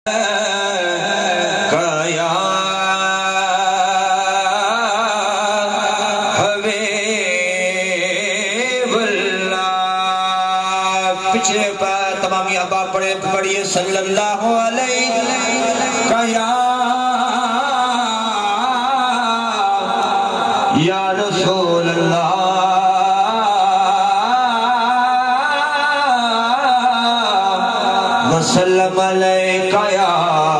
پڑھیے صلی اللہ علیہ یا رسول اللہ وسلم علیکہ یا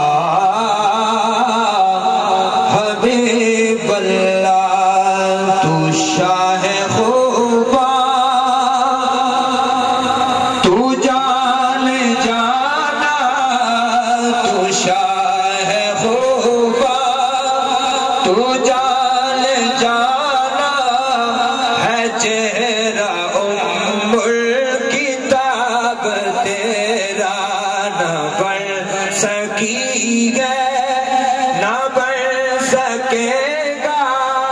حبیب اللہ تو شاہ خوبا تو جان جانا تو شاہ خوبا تو جان جانا ہے چہرہ ام الکتاب تیرا نہ بن سکی ہے نہ بن سکے گا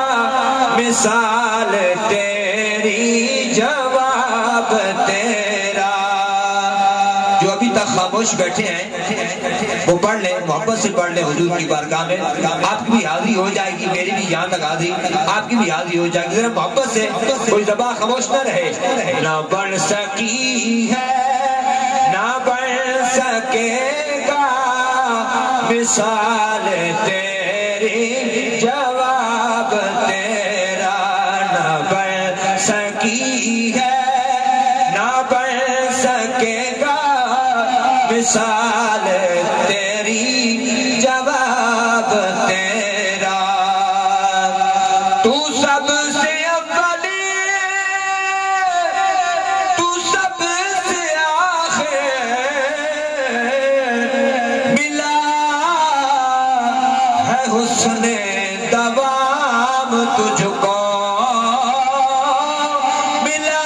مثال تیری جواب تیرا جو ابھی تک خاموش بیٹھے ہیں وہ پڑھ لیں محبت سے پڑھ لیں حضور کی بارگاہ میں آپ کی بھی حاضری ہو جائے گی میری بھی یہاں تک حاضری آپ کی بھی حاضری ہو جائے گی ذرا محبت سے کوئی زبان خاموش نہ رہے نہ بن سکی ہے نہ بن سکے گا مثال تیری جواب تیرا نہ بن سکی ہے نہ بن سکے گا مثال تیری جواب تیرا تو سب سے اولی تو سب سے آخر ملا ہے حسن دوام تجھ کو ملا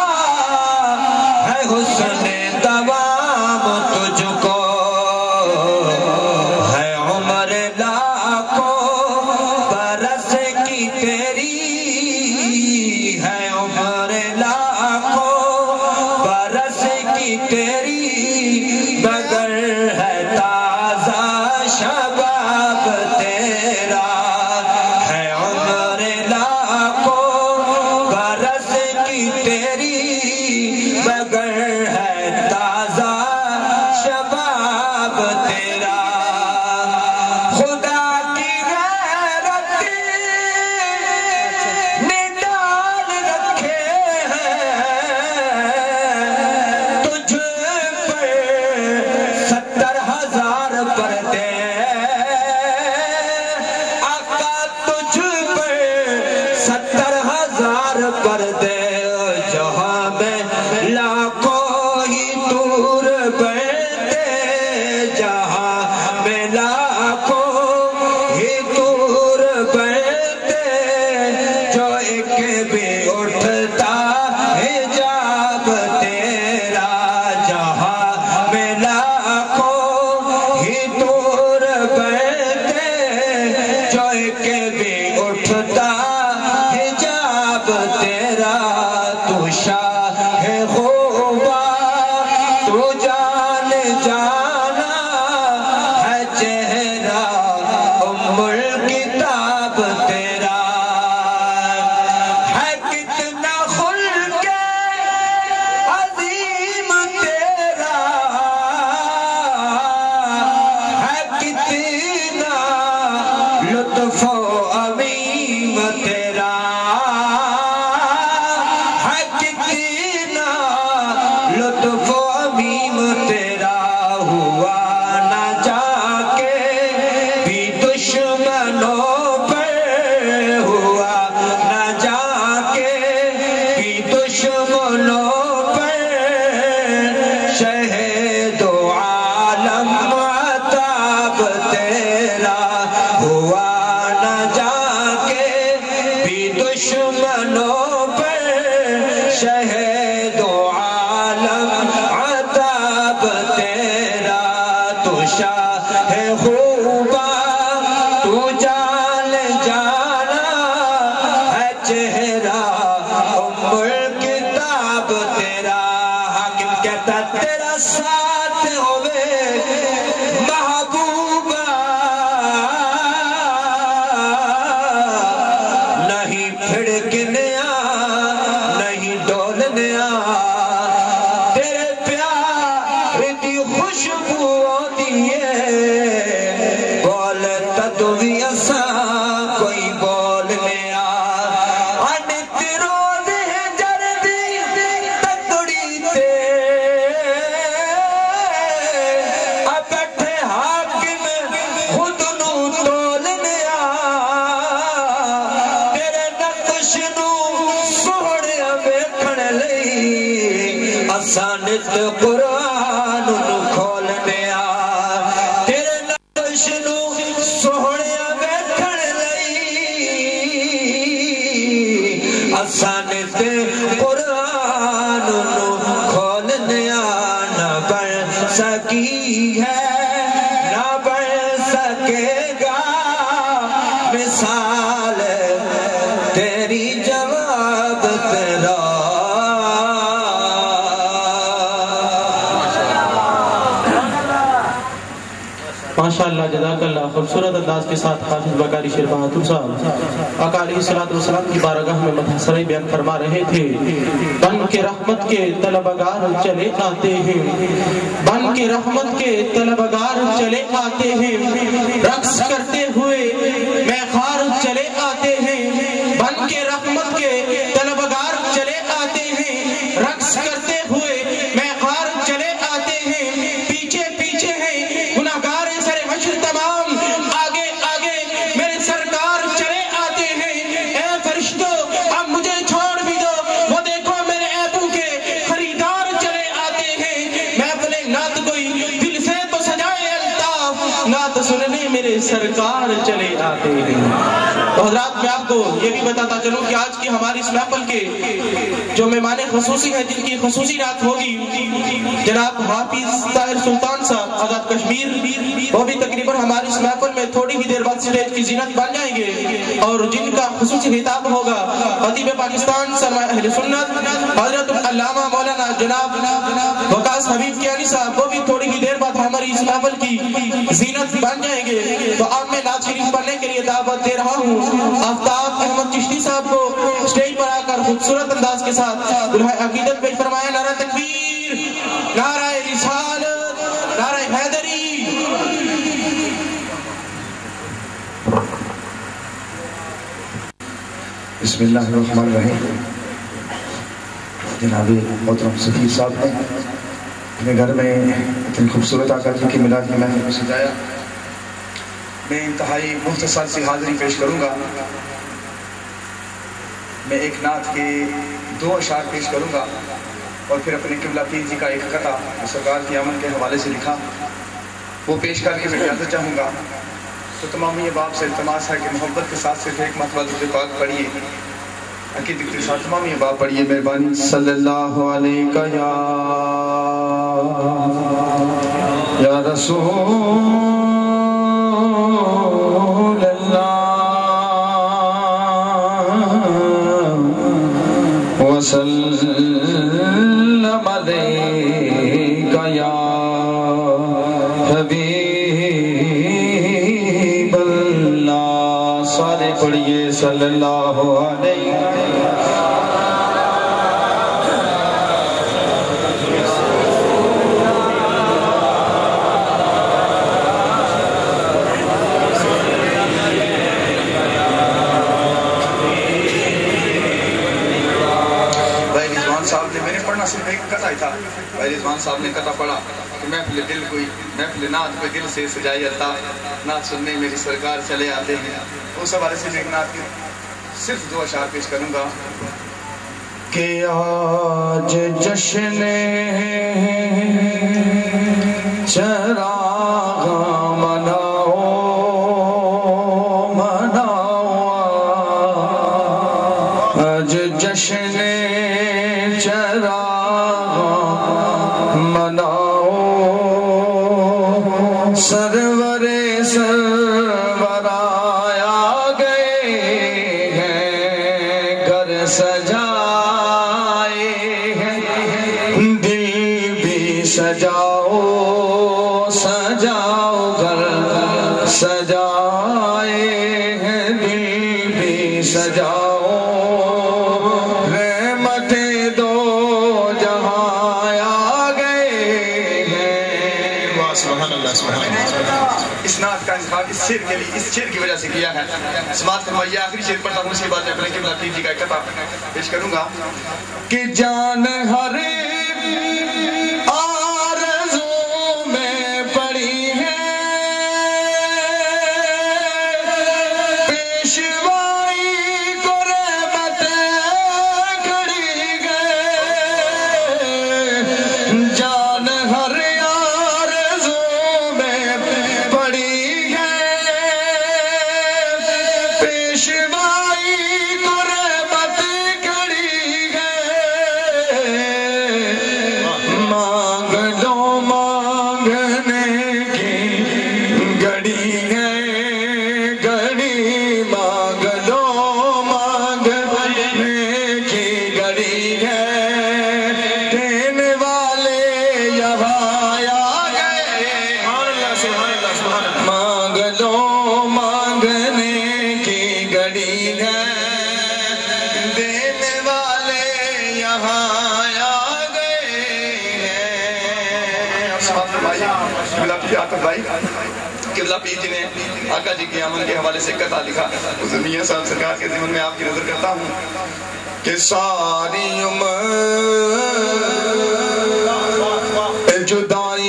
ہے حسن دوام تجھ کو ہے عمر لاکھوں برس کی تیری ہے عمر لاکھوں برس کی تیری مگر ہے تازہ شباب تیرا ہے عمر لاکھوں برس کی تیری مگر ہے تازہ شباب تیرا خدا کی غیرت نے ڈال رکھے ہیں تجھ پر 70,000 پردے آقا تجھ پر 70,000 پردے جہاں میں لاکھوں ہی دور بیٹھے جہاں میں لاکھوں ہی دور بیٹھے جو ایک بھی اٹھتا حجاب تیرا جہاں میں لاکھوں ہی دور بیٹھے جو ایک بھی اٹھتا حجاب تیرا تو شاہ خوبا تو جان جانا ہے چہرہ ام الکتاب تیرا ہے کتنا خلق عظیم تیرا ہے کتنا لطف و عظیم تیرا ہے کتنا لطف و عظیم تیرا ہوا نہ جا کے بھی دشمنوں پر ہوا نہ جا کے بھی دشمنوں پر شہید و عالم عطاب تیرا ہوا نہ جا کے بھی دشمنوں پر شہید و عالم عطاب تیرا تو شاہ خوبا تو جان جانا ہے چہرہ ام الکتاب تیرا حاکم کہتا تیرا ساتھ ہوئے حاکم خود نو تولنے تیرے نقش نو سوڑے ویکھن لئی اساں نت قرآن نو کھولنے تیرے نقش نو سوڑے ویکھن لئی اساں نت قرآن نو کھولنے نہ بن سکی ہے نہ بن سکے گا مثال تیری جواب تیرا ماشاءاللہ جزاک اللہ خوبصورت انداز کے ساتھ حافظ بکاری شیر بہادر صاحب آقا علیہ السلام کی بارگاہ میں مدحسرے بیان فرما رہے تھے بن کے رحمت کے طلبگار چلے آتے ہیں بن کے رحمت کے طلبگار چلے آتے ہیں رقص کرتے ہوئے میخوار چلے آتے ہیں بن کے رحمت کے طلبگار چلے آتے ہیں رقص کرتے ہوئے میخوار چلے آتے ہیں پیچھے پیچھے ہیں گناہگار تمام آگے آگے میرے سرکار چلے آتے ہیں اے فرشتوں اب مجھے چھوڑ بھی دو وہ دیکھو میرے عیبوں کے خریدار چلے آتے ہیں میں اپنے نعت کوئی دل سے تو سجائے الطاف نعت سننے میرے سرکار چلے آتے ہیں تو حضرات میں آپ کو یہ بھی بتاتا چلوں کہ آج کی ہماری اس محفل کے جو مہمان خصوصی ہیں جن کی خصوصی نعت ہوگی جناب حافظ طاہر سلطان صاحب آزاد کشمیر وہ بھی تقریباً ہماری اس محفل میں تھوڑی ہی دیر بعد سٹیج کی زینت بن جائیں گے اور جن کا خصوصی خطاب ہوگا خطیب پاکستان سرمایہ اہل سنت حضرت علامہ مولانا جناب وقاص حبیب کیانی صاحب وہ بھی تھوڑی ہی دیر بعد ہماری اس محفل کی زینت بن جائیں گے تو اب میں نعت شریف پڑھنے کے لیے دعوت دے رہا ہوں آفتاب احمد چشتی صاحب کو سٹیج پر آ کر خوبصورت انداز کے ساتھ دلہا عقیدت پیش فرمایا نعرہ تکبیر نعرہ رسالت نعرہ حیدری بسم اللہ الرحمن الرحیم جناب محترم سفیر صاحب نے اپنے گھر میں اتنی خوبصورت آقا جی کی میلاد کی محفل کو سجایا میں انتہائی مختصر سی حاضری پیش کروں گا میں ایک نعت کے 2 اشعار پیش کروں گا اور پھر اپنے قبلہ پیر جی کا ایک قطعہ سرکار کی آمد کے حوالے سے لکھا وہ پیش کر کے میں اجازت چاہوں گا تو تمام یہ باپ سے التماس ہے کہ محبت کے ساتھ صرف ایک مرتبہ درود پاک پڑھیے عقیدت کے ساتھ تمام یہ باپ پڑھیے مہربانی صلی اللہ علیہ یا رسول اللہ وسلم علیہ یا حبیب سارے پڑھیے صلی اللہ علیہ بھائی رضوان صاحب نے میں نے پڑھنا صرف ایک قطعہ ہی تھا بھائی رضوان صاحب نے قطعہ پڑھا کہ محفل دل کوئی محفل نعت کوئی دل سے سجائی الطاف نعت سننے میری سرکار چلے آتے ہیں اس حوالے سے میں ایک نعت کی صرف 2 اشعار پیش کروں گا کہ آج جشن چراغ مناؤ مناؤ آج جشن چراغ مناؤ سرور سرور آیا گئے ہیں گھر سجائے ہیں دل بھی سجاؤ سجاؤ گھر سجائے ہیں دل بھی سجاؤ رحمتیں دو جہاں آ گئے ہیں سبحان اللہ سبحان اللہ اس نعت کا انتخاب اس شعر کے لیے اس شعر کی وجہ سے کیا ہے سماعت فرمائیے آخری شعر پڑھتا ہوں اسی بات میں اپنے قبلہ پیر جی کا ایک قطعہ پیش کروں گا کہ جان ہر آرزو میں پڑی ہے یا تو بھائی قبلہ پیر جی نے آقا جی کی آمن کے حوالے سے قطع لکھا. حضور میاں صاحب سرکار کے ذمن میں آپ کی نظر کرتا ہوں کہ ساری عمر جدائی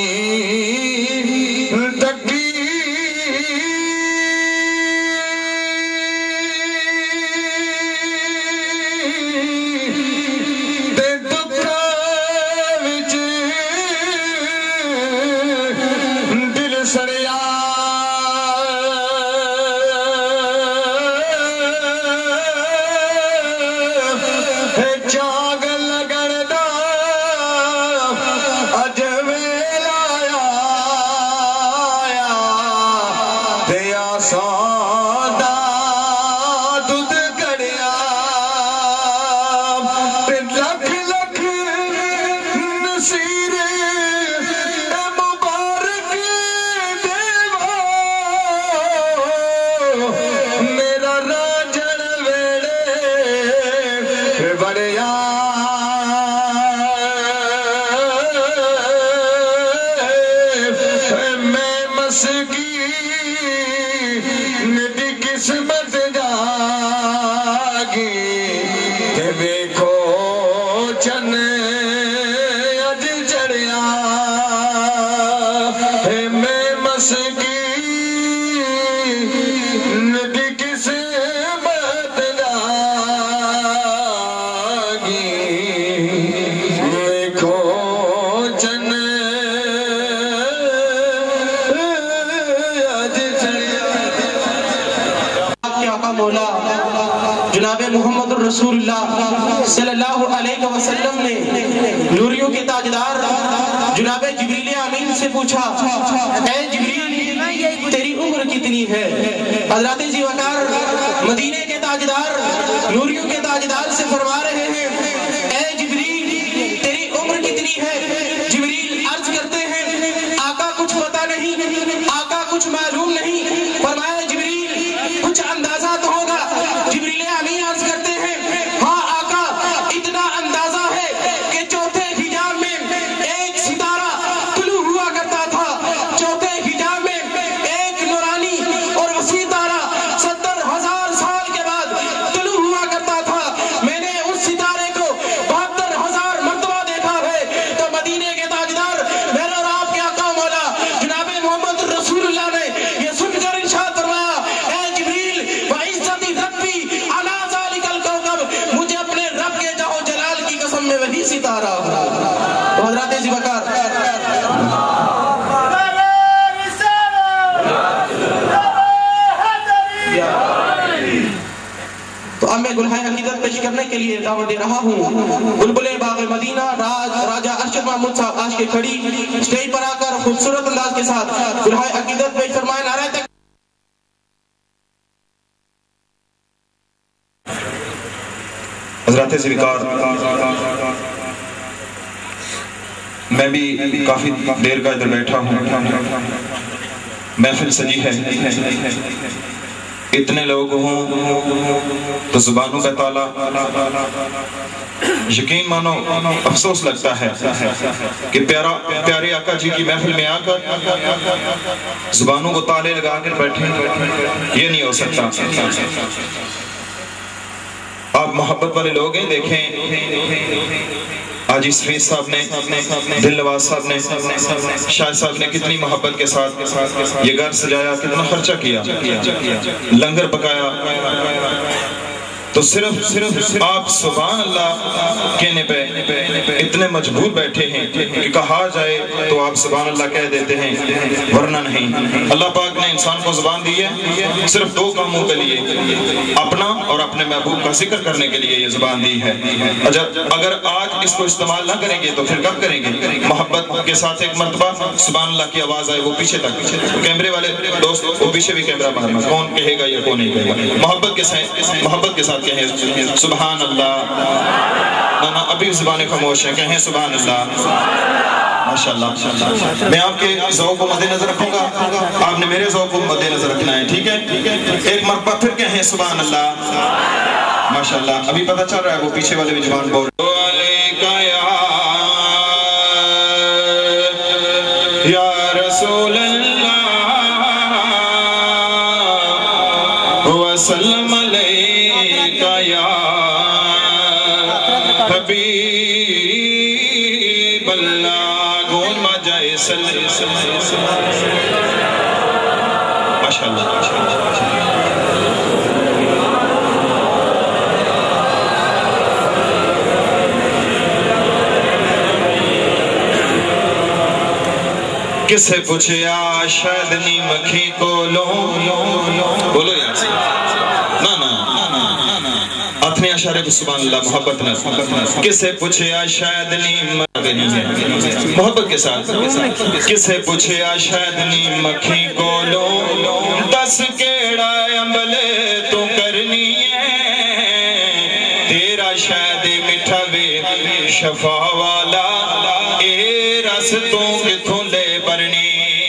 رسول اللہ صلی اللہ علیہ وسلم نے نوریوں کے تاجدار جناب جبریل امین سے پوچھا اے جبریل تیری عمر کتنی ہے؟ حضرت ذی وقار مدینے کے تاجدار نوریوں کے تاجدار سے فرما رہے ہیں اے جبریل تیری عمر کتنی ہے؟ جبریل عرض کرتے ہیں آقا کچھ پتہ نہیں، آقا کچھ معلوم نہیں. فرمایا جبریل کچھ اندازہ تو ہوگا. جبریل امین عرض کرتے ہیں پیش کرنے کے لیے دعوت دے رہا ہوں. بلبل باغ مدینہ راجہ ارشد محمود صاحب آج کے کھڑی اسٹیج پر آ کر خوبصورت انداز کے ساتھ گلہائے عقیدت پیش فرمائے. نعرہ تک حضرات ذوالفقار میں بھی کافی دیر کا ادھر بیٹھا ہوں. محفل سجی ہے، اتنے لوگ ہوں تو زبانوں کا تالا یقین مانو افسوس لگتا ہے کہ پیارے آقا جی کی محفل میں آ کر زبانوں کو تالے لگا کر بیٹھیں. یہ نہیں ہو سکتا. آپ محبت والے لوگ ہیں، دیکھیں آج اس فیس صاحب نے، دل نواز صاحب نے، شاہد صاحب نے کتنی محبت کے ساتھ یہ گھر سجایا، کتنا خرچہ کیا، لنگر پکایا. تو صرف آپ سبحان اللہ کہنے پہ اتنے مجبور بیٹھے ہیں کہ کہا جائے تو آپ سبحان اللہ کہہ دیتے ہیں، ورنہ نہیں. اللہ پاک نے انسان کو زبان دی ہے صرف دو کاموں کے لیے، اپنا اور اپنے محبوب کا ذکر کرنے کے لیے یہ زبان دی ہے. اگر آج اس کو استعمال نہ کریں گے تو پھر کب کریں گے؟ محبت کے ساتھ ایک مرتبہ سبحان اللہ کی آواز آئے، وہ پیچھے تک کیمرے والے دوست وہ پیچھے بھی کیمرہ مارنا، کون کہے گا یا کون نہیں کہے گا. محبت کے ساتھ کہیں سبحان اللہ. نا ابھی زبانیں خاموش ہیں، کہیں سبحان اللہ. ماشاءاللہ. میں آپ کے ذوق کو مد نظر رکھوں گا، آپ نے میرے ذوق کو مد نظر رکھنا ہے، ٹھیک ہے؟ ایک مرتبہ پھر کہیں سبحان اللہ. ماشاءاللہ. ابھی پتہ چل رہا ہے وہ پیچھے والے بھی زبان بول یا رسول اللہ वसल्लम अलैका या हबीब अल्लाह। गोन मा जाए माशाअल्लाह। किसे पूछया शायद नी मखी को लो बोलो यार ना ना अपने अशारे पे सुभान अल्लाह मोहब्बत न किसे पूछया शायद नी मोहब्बत के साथ किसे पूछया शायद नी मखी को लो दस केड़ा अमले तू करनी है तेरा शायद मिठा वे शफा वाला ए रस तू किथों ले बरनी।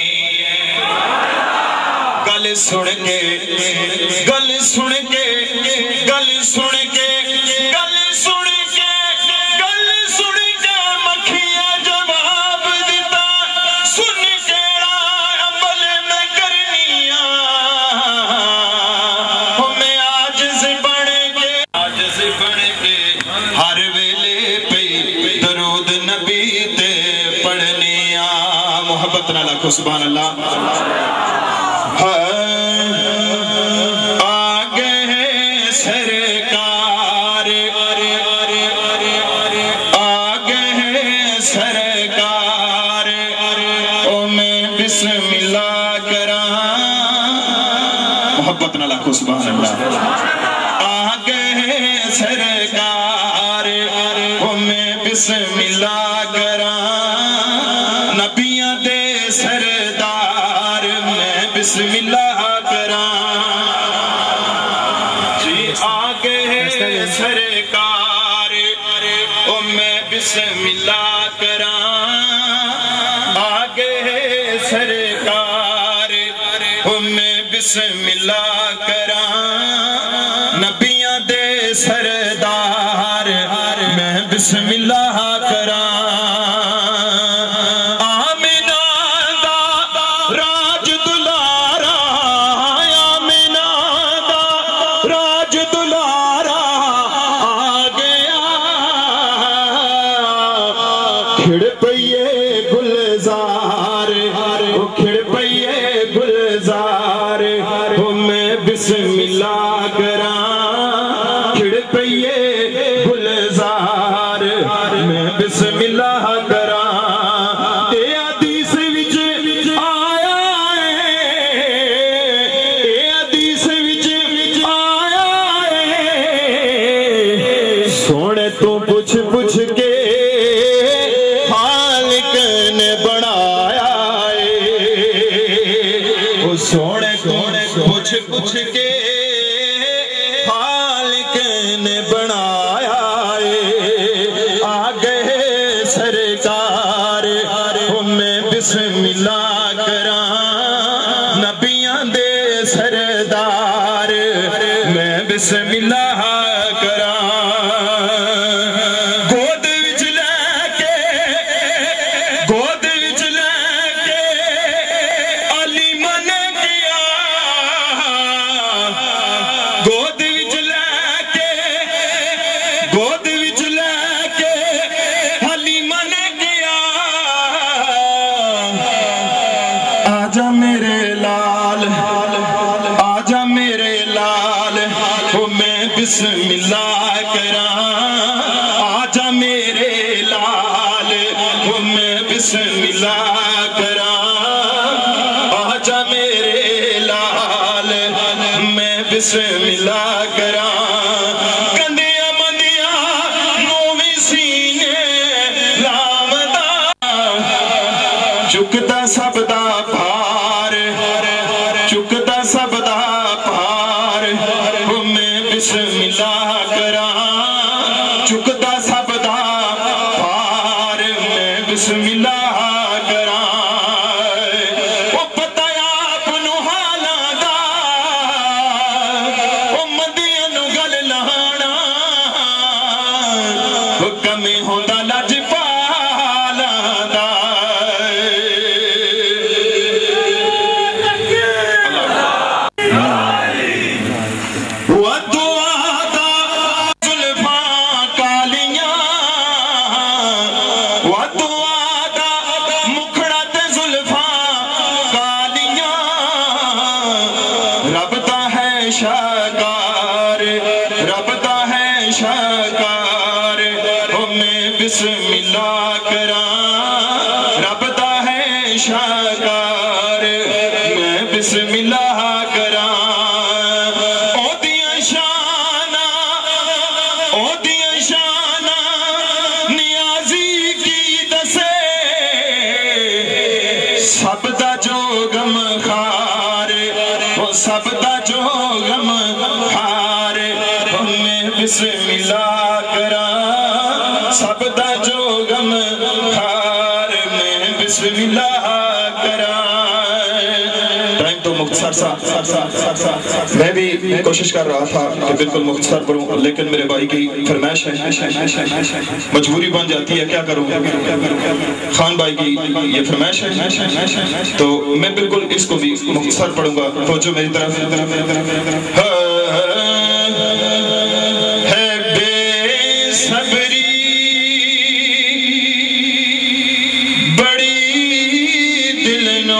गल सुन के गल सुन के गल सुन के गल सुन के गल सुन के मखिया जवाब दिता सुन केड़ा अमल मैं करनिया मैं आजिज़ बन के हर वेले पे दरूद नबी ते पढ़निया। मोहब्बत नाल आखो सुभान अल्लाह। सुभान अल्लाह। आगे सरकार ओ मैं बिस्मिल्लाह करा नबियां दे सरदार मैं बिस्मिल्लाह करा जी। आगे सरकार ओ मैं बिस्मिल्लाह करा आगे सरकार ओ मैं बिस्मिल्लाह नबियां दे सरदार मैं बिस्मिल्लाह करा। आमिना दा राज दुलारा आमिना दा राज दुलारा आ गया खिड़ पइए गुलजार खिड़ पइए गुलजार बिस्मिल्लाह करा खिड़ पइए गुलजार मैं बिस्मिल्लाह करा। ए हदीस विच आया है ए हदीस विच आया है सोने तू पुछ पुछ के खालिक ने बनाया है ओ सोने पूछ पूछ के खालिक ने बनाया है आ गए सरकार मैं बिस्मिल्लाह करा नबियां दे सरदार मैं बिस्मिल्लाह करा। गोद विच लैके अली मन गया गोद विच लैके हलीमा ने गया आजा मेरे लाल आजा मेरे लाल ओ मैं बिस्मिल्लाह करा आजा मेरे लाल ओ मैं बिस्मिल्लाह करा आजा मेरे लाल मैं बिस्मिल्लाह करा। चुकदा सब दा भार चुकदा सब दा भार मैं बिस्मिल्लाह करा चुकदा सब दा भार मैं बिस्मिल्लाह करा। ओ पता आप नु हालां दा ओ मदियां नु गल लाना ओ कमी होंदा लज شاکار رب دا ہے شاکار میں بسم اللہ کراں رب دا ہے شاکار میں بسم اللہ کراں سب دا جو غم خار میں بسم اللہ کراں سب دا جو غم خار میں بسم اللہ کراں ٹائم تو مختصر سا میں بھی کوشش کر رہا تھا کہ بالکل مختصر پڑھوں لیکن میرے بھائی کی فرمائش ہے مجبوری بن جاتی ہے کیا کروں خان بھائی کی یہ فرمائش ہے تو میں بالکل اس کو بھی مختصر پڑھوں گا توجہ میری طرف ہے بے صبری بڑی دل نو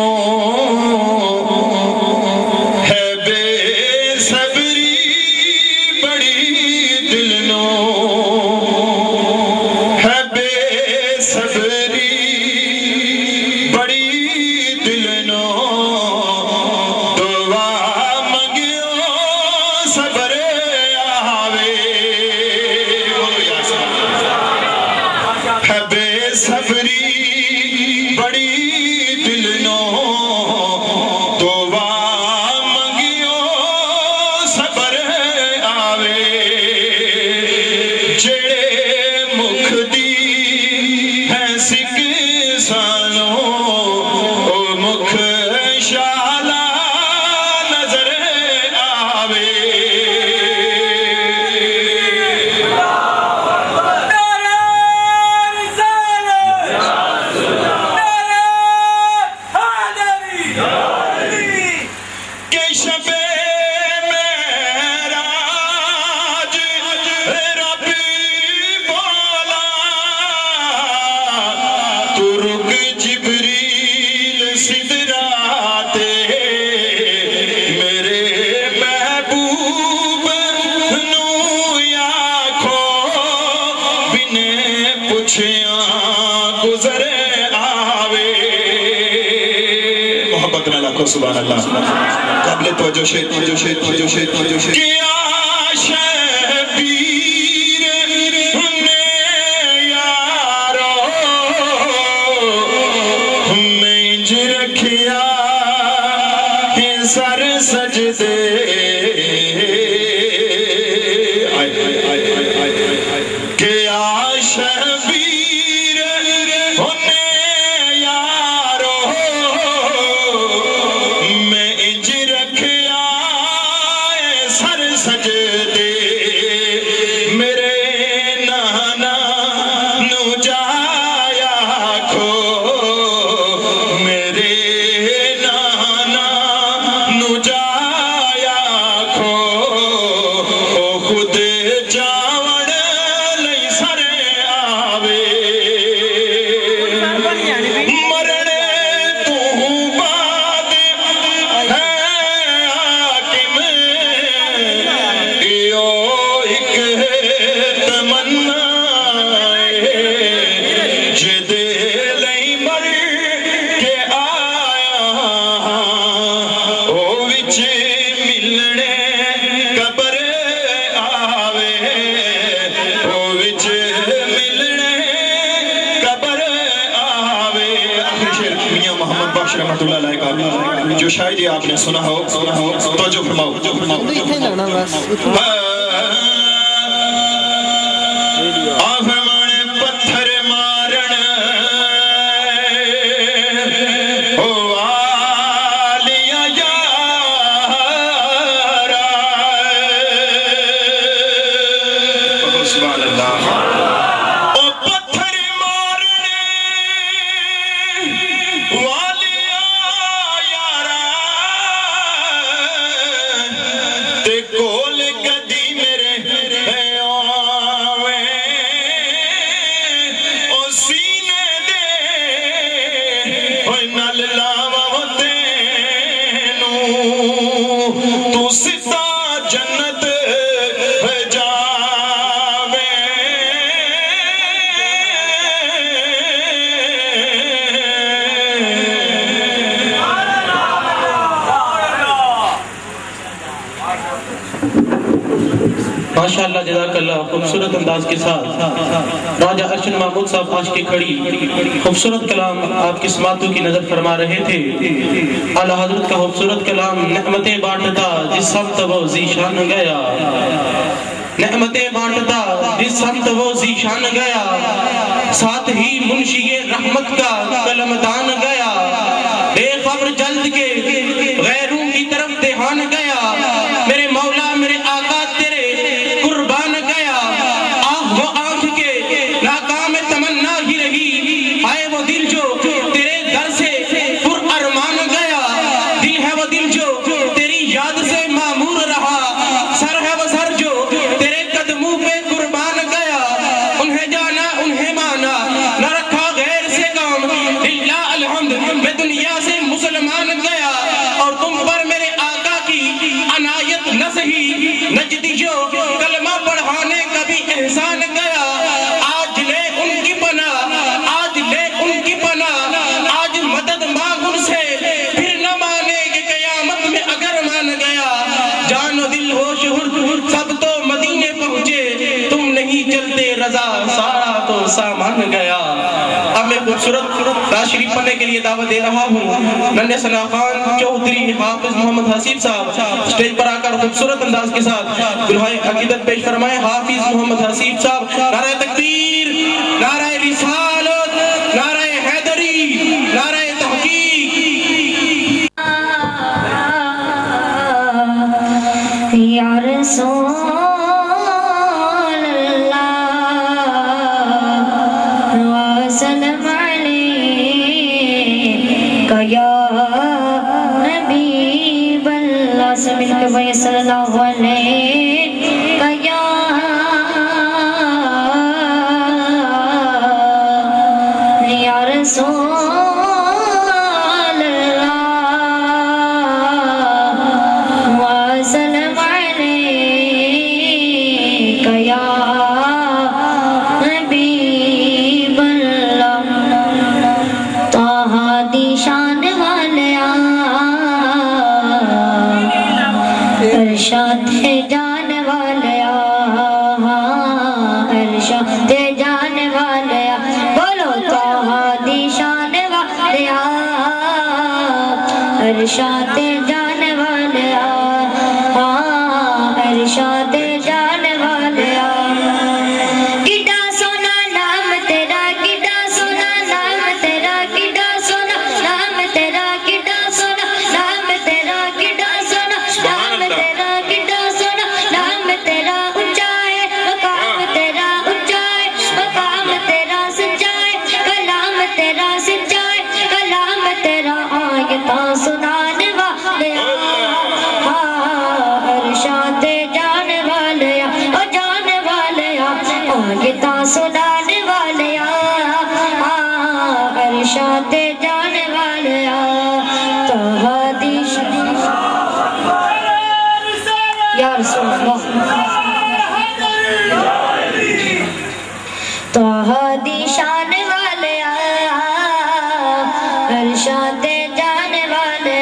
سبحان اللہ قابل توجہ شید کیا شبیر نے یارو میں انج رکھیا سر سجدے کیا شبیر نے یارو سجدے میرے نانا نو جایا کھو میرے نانا نو جایا کھو او خود جاوڑ لئی سر آوے مرنے تو بعد ہے حاکم رحمت اللہ علیہ کا جو شاید ہی آپ نے سنا ہو توجہ فرماؤ آپ فرمانے پتھر مارن او آلیا یارا سبحان اللہ کول گدی میرے माशाअल्लाह जज़ाकल्लाह खूबसूरत अंदाज के साथ राजा अर्शद महमूद साहब आज की खड़ी खूबसूरत कलाम आपकी समातों की नजर फरमा रहे थे। आला हजरत का खूबसूरत कलाम नेमतें बांटता जिस समत वो ज़ीशान गया, नेमतें बांटता जिस समत वो ज़ीशान गया, साथ ही मुंशिए रहमत का कलमदान गया, बेखबर जल्द के गैरों की तरफ देहान गया, मेरे मौला मेरे आका तेरे कुर्बान गया, आह वो आंख के नाकाम तमन्ना ही रही, आए वो दिल जो तेरे दर से पुर अरमान गया, दिल है वो दिल जो तेरी याद से मामूर रहा, सर है वो सर जो तेरे कदमों पे कुर्बान गया, उन्हें जाना उन्हें माना न रखा गैर से काम, लिल्लाह अलहम्द मैं दुनिया से मुसलमान गया, और तुम पर मेरे आका की अनायत न सही नजदी जो कलमा पढ़ाने का भी एहसान गया, आज ले उनकी पना, आज ले उनकी पना, आज मदद मांग उनसे फिर न मानेगे कयामत में अगर मान गया, जानो दिल हो शहुर सब तो मदीने पहुंचे, तुम नहीं चलते रजा सारा तो सामान गया। अब मैं खूबसूरत राशरी पढ़ने के लिए दावत दे रहा हूँ नन्हे सना खान चौधरी हाफिज मोहम्मद हसीब साहब स्टेज पर आकर खूबसूरत अंदाज के साथ दुल्हाए अकीदत पेश फरमाए। हाफिज मोहम्मद हसीब साहब, नारे तकबीर, नारे रिसालत, नारे हैदरी, नारे तहकीक। या रसूल सल्लल्लाहु अलैहि या रसूल अल्लाह वसल्लम अलैका या हबीब अल्लाह, ताहा दी शान वालिया अरशाद जाने वालिया, अरशाद जाने वालिया, बोलो ताहा दी शान वालिया, अरशाद जाने वालिया, अरशाद जाने वालिया। किड्डा सोना नाम तेरा, किड्डा सोना नाम तेरा, किड्डा सोना नाम तेरा, किड्डा सोना नाम तेरा, किड्डा सोना नाम तेरा, किड्डा सोना नाम तेरा, ऊंचा है मकाम तेरा, ऊंचा है मकाम तेरा, सच्चा है कलाम तेरा, सच्चा है कलाम तेरा, आयता सुनाने वाले अरशाद जाने वाले ओ जाने वाले आयता सुनाने वाले अरशाद जाने वाले तहदीश या रसूल अल्लाह तहदी शान वाले अरशाद जाने वाले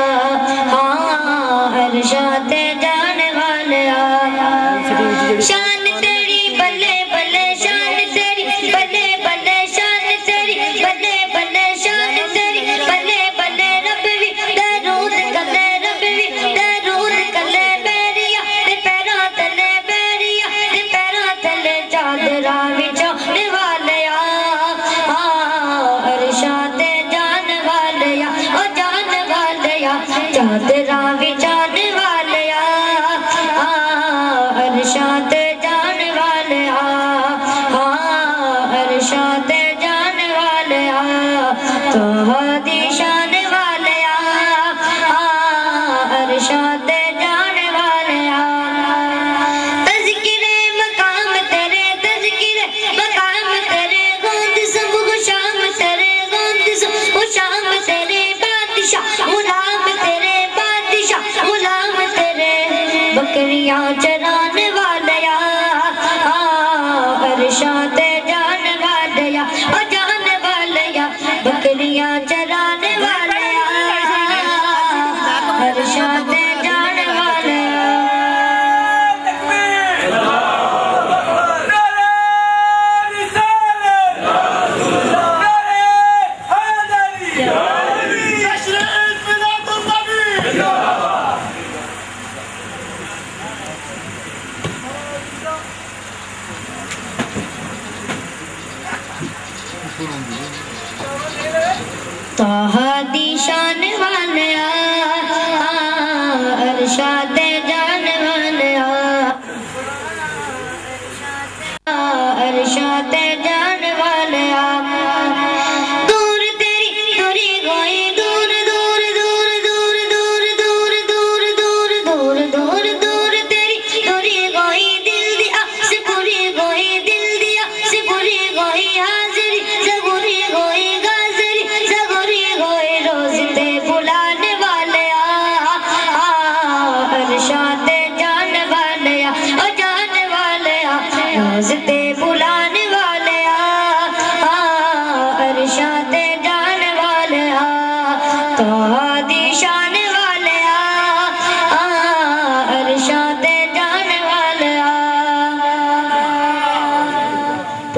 अरशाद जाने वाले शान तेरी बल्ले बल्ले, शान तेरी बल्ले बल्ले, शान तेरी बल्ले बल्ले, शान तेरी बल्ले बल्ले, रब भी दरूद कले, रब भी दरूद कले, बैरिया ते पैरा तले, बैरिया ते पैरा तले, चादरा बिछाने वाले अरशाद जाने वाले ओ जाने वाले चादरा बिछाने वाले अरशाद जाने वाले अरशाद जाने वाले तहदी शान वाले अरशाद जाने वाले तज़किरे मकाम तेरे, तज़किरे मकाम तेरे, गूंज सुबह शाम तेरे, गूंज सुबह शाम तेरे, बादशाह गुलाम तेरे, बादशाह गुलाम तेरे, बकरियां चराने वाले अरशाद जाने वाले ओ जाने वाले बकरियां चराने वाले अरशाद जाने वाले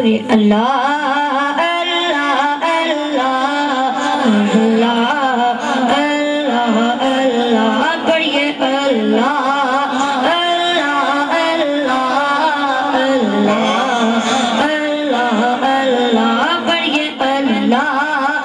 پڑھیے اللہ اللہ اللہ اللہ اللہ اللہ پڑھیے اللہ اللہ اللہ اللہ اللہ اللہ پڑھیے اللہ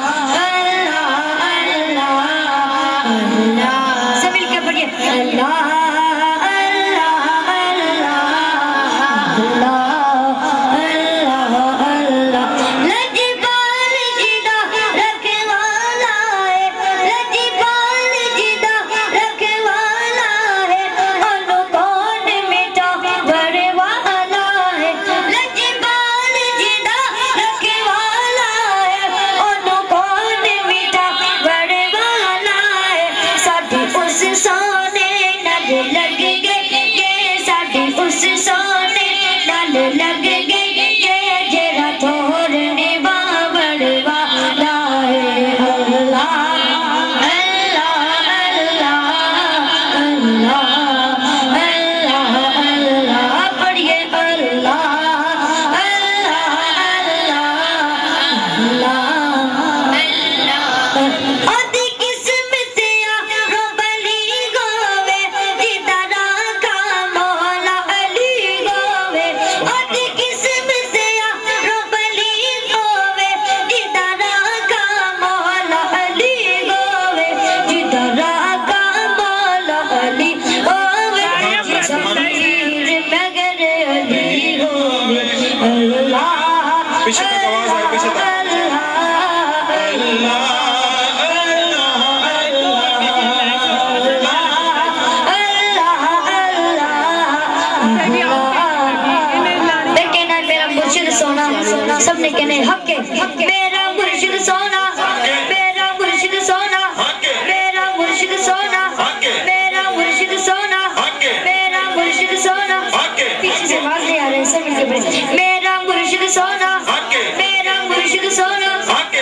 سب نے کہنے حق کے میرا مرشد سونا میرا مرشد سونا میرا مرشد سونا میرا مرشد سونا میرا مرشد سونا پیچھے سے آواز نہیں آ رہی سب مل کے پڑھیں میرا مرشد سونا میرا مرشد سونا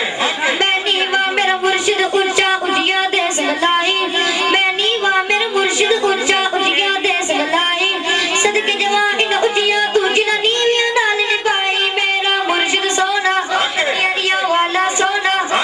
میں نیوا میرا مرشد اونچا اٹھیا دے سلائی میں نیوا میرا مرشد اونچا اٹھیا دے سلائی صدقے جوان ان اٹھیا تو جنہ نیویاں نال نبائی میرا مرشد سونا یاریا والا سونا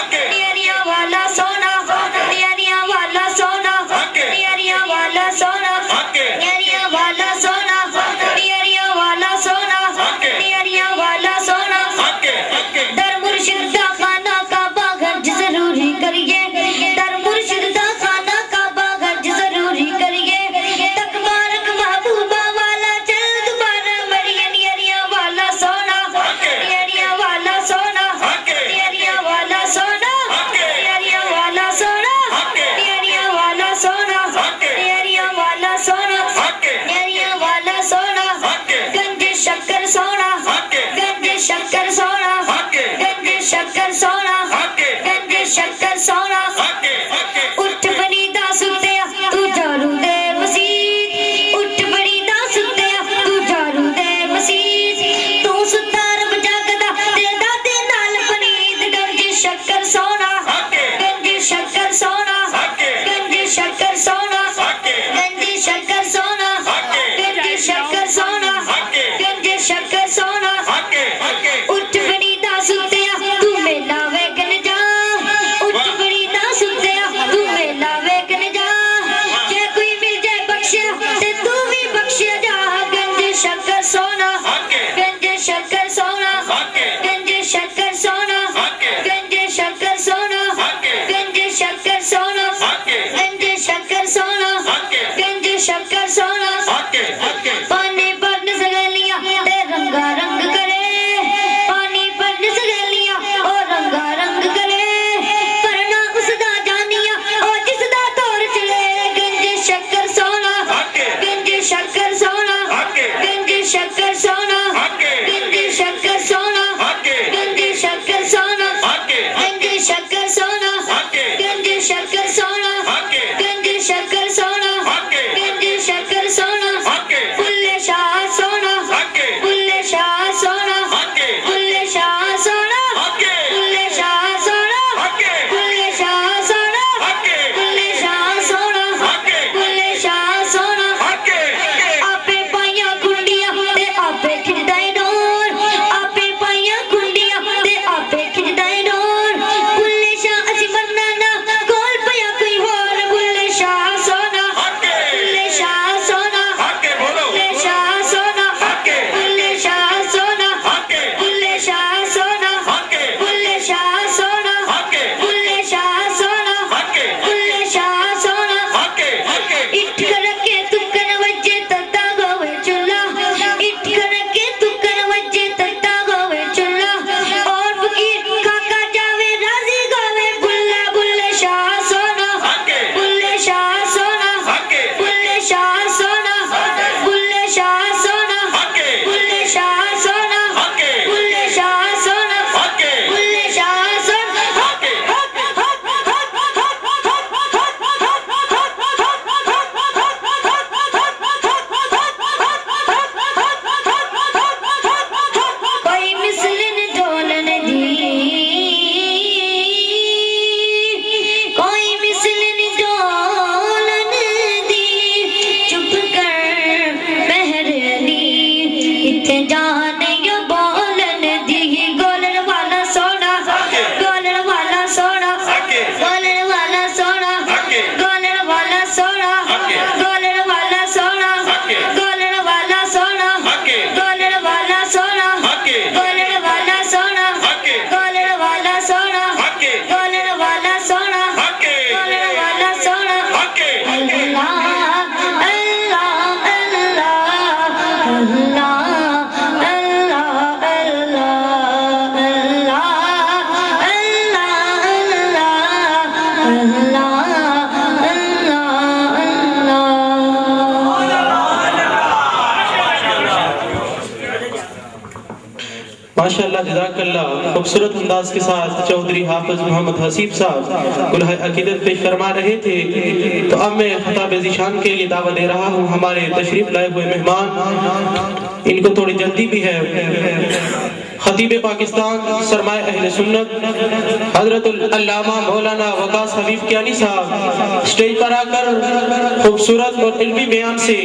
جزاک اللہ خوبصورت انداز کے ساتھ چودھری حافظ محمد حسیب صاحب کلہ عقیدت پیش فرما رہے تھے، تو اب میں خطاب ذیشان کے لیے دعوت دے رہا ہوں ہمارے تشریف لائے ہوئے مہمان، ان کو تھوڑی جلدی بھی ہے، خطیب پاکستان سرمایہ اہل سنت حضرت العلامہ مولانا وقاص حبیب کیانی صاحب سٹیج پر آ کر خوبصورت اور علمی بیان سے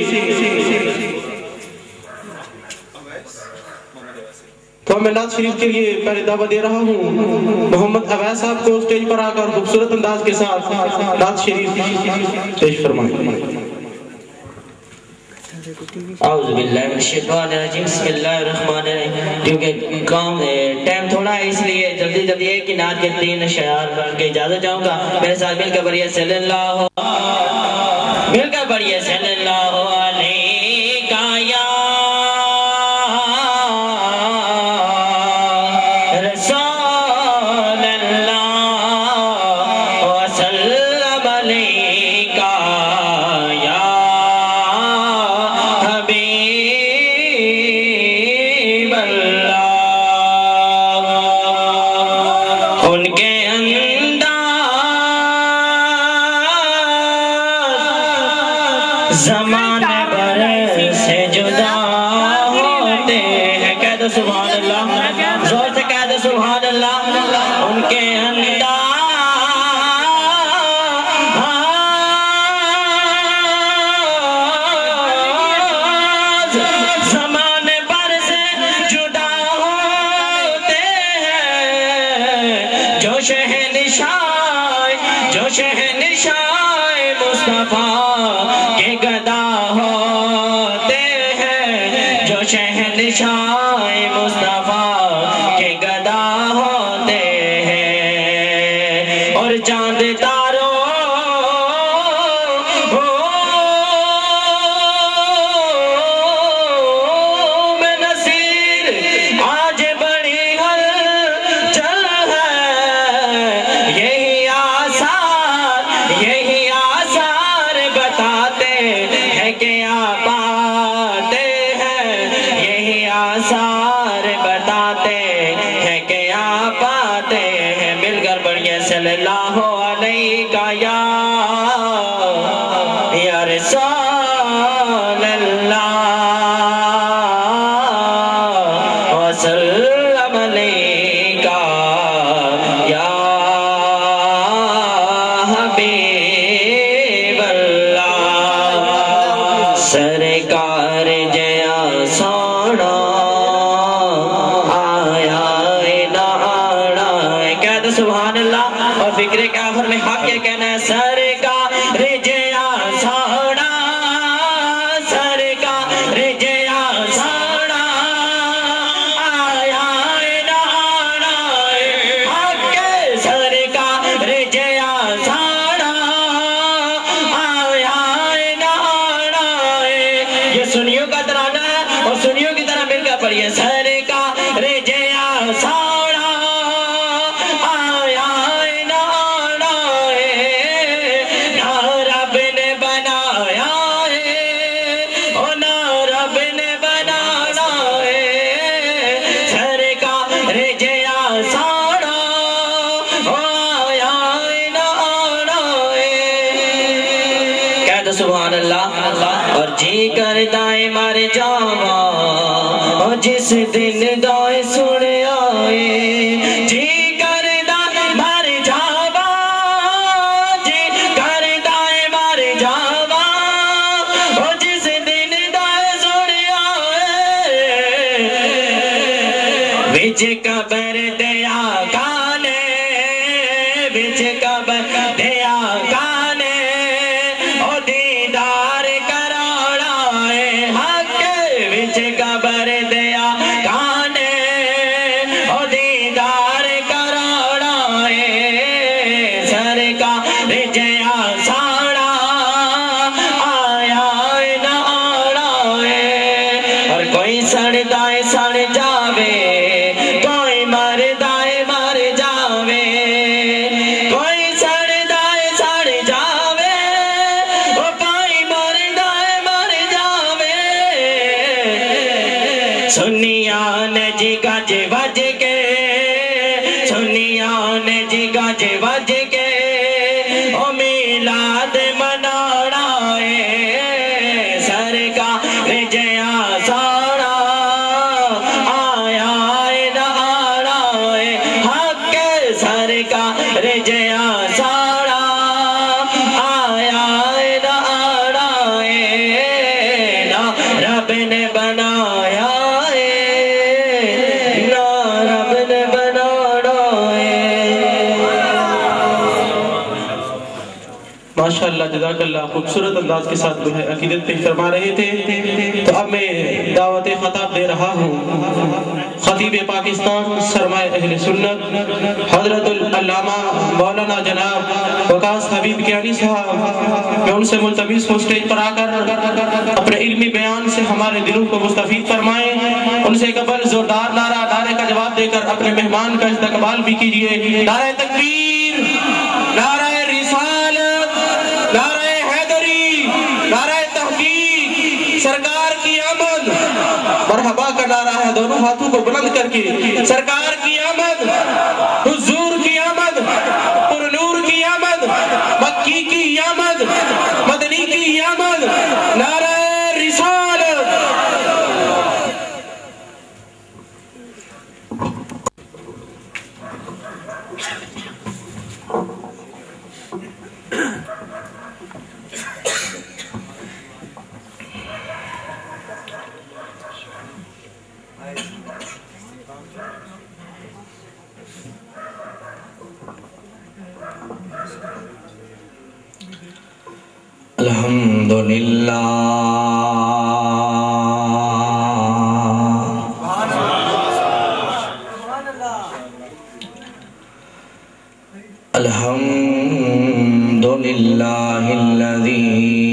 تو میں نعت شریف کے لیے پہلے دعوت دے رہا ہوں محمد اویس صاحب کو سٹیج پر آ کر خوبصورت انداز کے ساتھ نعت شریف پیش فرمائیں۔ اعوذ باللہ من الشیطان الرجیم، بسم اللہ الرحمن الرحیم۔ کیونکہ ٹائم تھوڑا ہے اس لیے جلدی ایک ہی نعت کے 3 اشعار پڑھ کے اجازت چاہوں گا۔ میرے ساتھ مل کر پڑھیے صلی اللہ علیہ یا رسول اللہ وسلم علیکہ یا زمانے بھر سے جدا ہوتے ہیں، کہہ دو سبحان اللہ، زور سے کہہ دو سبحان اللہ، ان کے انداز زمانے بھر سے جدا ہوتے ہیں، جو شہنشاہ مصطفیٰ کے گدا ہوتے ہیں، جو شہنشاہ مصطفیٰ کے گدا ہوتے ہیں، اور چاند تاروں میں نصیر آج بڑی ہلچل ہے، یہی آثار بتاتے ہیں کہ آپ آتے ہیں، یہی آثار بتاتے ہیں کہ آپ آتے ہیں۔ مل کر پڑھیے صلی اللہ علیہ یا رسول اللہ وسلم علیکہ یا حبیب اللہ۔ سرکار جیا سونا آیا نانا، کہہ دو سبحان اللہ، اور فکر کے آخر میں حق کے کہنا ہے سرکار جیا سونا، سرکار جیا سونا آیا نانا، حق کے سرکار جیا سونا آیا نانا۔ یہ سنیوں کا ترانہ ہے اور سنیوں کی طرح مل کر پڑھیے سرکار جیا سونا آیا نانا، نہ رب نے بنایا ہے اور نہ رب نے بنانا ہے، سرکار جیا سونا آیا نانا۔ کہہ دو سبحان اللہ، اور جی کرتا ہے مر جاواں اور جس دن دعائیں سن آئے، جی کرتا مر جاواں، جی کرتا ہے مر جاواں اور جس دن دعائیں سن آئے، وچ قبر دیا کانے، وچ قبر دیا کانے، اور دیدار کرانا ہے حق، وچ قبر دیا کانے، اور دیدار کرانا ہے، سرکار جیا ساڑا آیا نانا ہے، اور کوئی سڑتا ہے سڑ جاوے، کوئی مردا ہے مر جاوے، کوئی سڑتا ہے سڑ جاوے، اور کوئی مردا ہے مر جاوے، سنیاں نے جی گج بج کے وج کے او میلاد منانا ہے سرکار جیا سانا آیا ہے نہ آنا ہے حق سرکار جیا سانا آیا ہے نہ آنا ہے نہ رب نے بنایا ماشاءاللہ جزاک اللہ خوبصورت انداز کے ساتھ جو ہے عقیدت پیش فرما رہے تھے. تو اب میں دعوت خطاب دے رہا ہوں خطیب پاکستان سرمایہ اہل سنت حضرت العلامہ مولانا جناب وقاص حبیب کیانی صاحب. میں ان سے ملتمس ہوں سٹیج پر آ کر اپنے علمی بیان سے ہمارے دلوں کو مستفید فرمائیں. ان سے قبل زوردار نعرے کا جواب دے کر اپنے مہمان کا استقبال بھی کیجئے. نعرہ تکبیر، نعرہ رسالت، نعرہ حیدری، نعرہ تحقیق، سرکار کی آمد. مرحبا کا نعرہ ہے دونوں ہاتھوں کو بلند کر کے. سرکار کی آمد، حضور کی آمد، پر نور کی آمد، مکی کی آمد، مدنی کی آمد. نعرہ رسالت. الحمدللہ الحمدللہ الذی